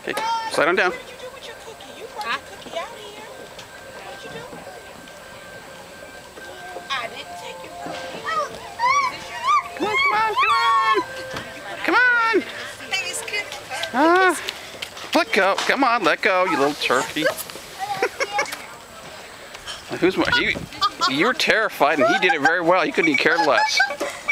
Okay, slide on down. What did you do with your cookie? You brought your cookie out here. What did you do? I didn't take your cookie. Is this your cookie? Come on, come on, come on. Come on. Baby's cookie. Let go. Come on, let go, you little turkey. Who's more? You're terrified, and he did it very well. He couldn't even care less.